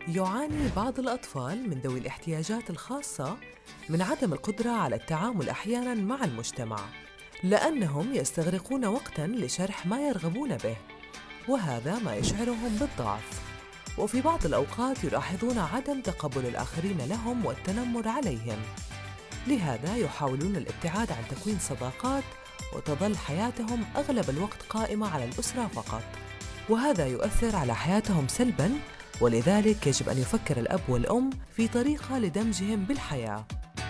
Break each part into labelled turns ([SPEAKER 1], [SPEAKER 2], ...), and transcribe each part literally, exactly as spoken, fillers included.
[SPEAKER 1] يعاني بعض الأطفال من ذوي الاحتياجات الخاصة من عدم القدرة على التعامل أحياناً مع المجتمع، لأنهم يستغرقون وقتاً لشرح ما يرغبون به، وهذا ما يشعرهم بالضعف. وفي بعض الأوقات يلاحظون عدم تقبل الآخرين لهم والتنمر عليهم، لهذا يحاولون الابتعاد عن تكوين صداقات، وتظل حياتهم أغلب الوقت قائمة على الأسرة فقط، وهذا يؤثر على حياتهم سلباً. ولذلك يجب أن يفكر الأب والأم في طريقة لدمجهم بالحياة.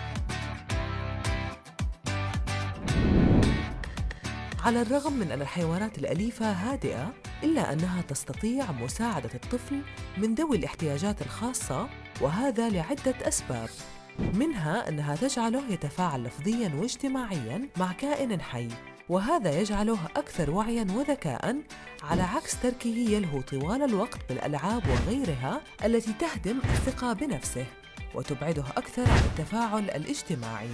[SPEAKER 1] على الرغم من أن الحيوانات الأليفة هادئة، إلا أنها تستطيع مساعدة الطفل من ذوي الاحتياجات الخاصة، وهذا لعدة أسباب، منها أنها تجعله يتفاعل لفظياً واجتماعياً مع كائن حي، وهذا يجعله أكثر وعياً وذكاءً، على عكس تركه يلهو طوال الوقت بالألعاب وغيرها التي تهدم الثقة بنفسه وتبعده أكثر عن التفاعل الاجتماعي.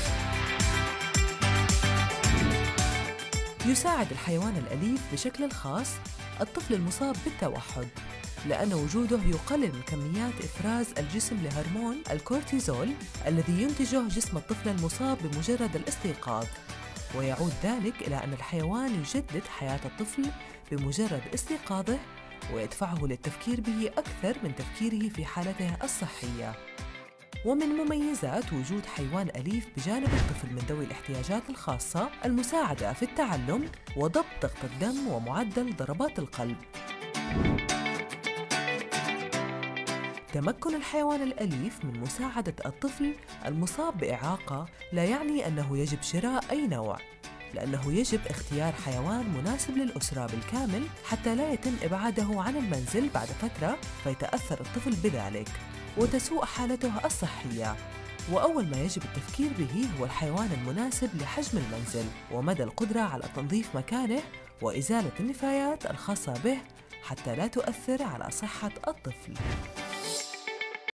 [SPEAKER 1] يساعد الحيوان الأليف بشكل خاص الطفل المصاب بالتوحد، لأن وجوده يقلل من كميات إفراز الجسم لهرمون الكورتيزول الذي ينتجه جسم الطفل المصاب بمجرد الاستيقاظ، ويعود ذلك إلى أن الحيوان يجدد حياة الطفل بمجرد استيقاظه، ويدفعه للتفكير به أكثر من تفكيره في حالته الصحية. ومن مميزات وجود حيوان أليف بجانب الطفل من ذوي الاحتياجات الخاصة المساعدة في التعلم وضبط ضغط الدم ومعدل ضربات القلب. تمكن الحيوان الأليف من مساعدة الطفل المصاب بإعاقة لا يعني أنه يجب شراء أي نوع، لأنه يجب اختيار حيوان مناسب للأسرة بالكامل حتى لا يتم إبعاده عن المنزل بعد فترة فيتأثر الطفل بذلك وتسوء حالته الصحية. وأول ما يجب التفكير به هو الحيوان المناسب لحجم المنزل ومدى القدرة على تنظيف مكانه وإزالة النفايات الخاصة به حتى لا تؤثر على صحة الطفل.